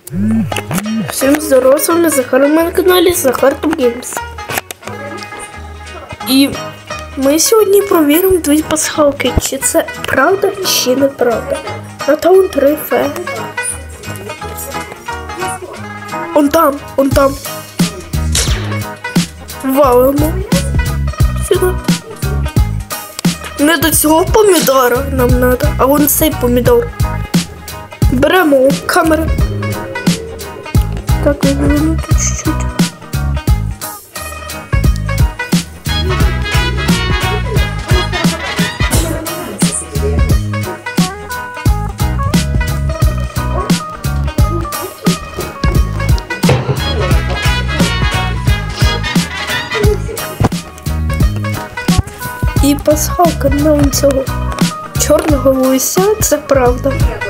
Всем здорово, с вами Захар на канале Захар Геймс. І ми сьогодні провіримо дві пасхалки, чи це правда, чи неправда. На таун 3 фе. Он там. Валимо. Сюди. Не до цього помідора нам треба, а вон цей помідор. Беремо камеру. Так, ну тут чуть-чуть. І пасхалка на цього чорного лися, це правда.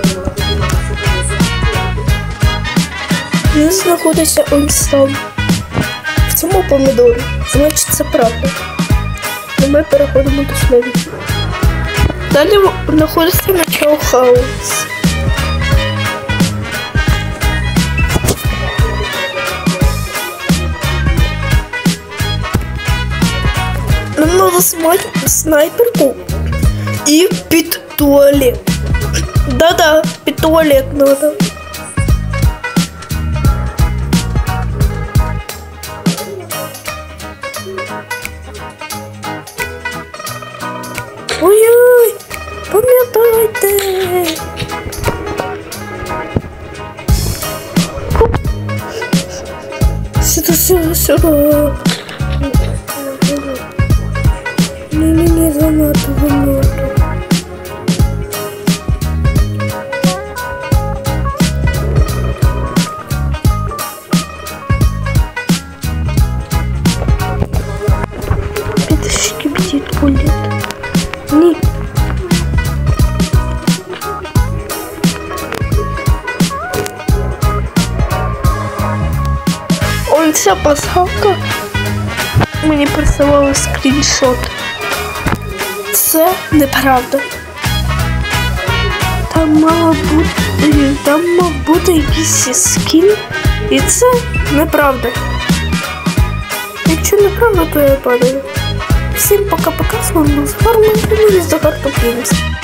Він знаходиться ось там, в цьому помідорі, значить це правда. І ми переходимо до слідчого. Далі знаходиться начало хаос. Нам треба снайперку і під туалет. Да-да, під туалет треба. Ой-ой, пам'ятайте. Сюди. Не занадто. Пяточки бдит пулет. Ні. Он ця пасхалка мені присилала скріншот. Це неправда. Там мав бути якийсь скін, і це неправда. Якщо неправда, то я падаю. Всім пока-пока, з вами був Захар Геймс.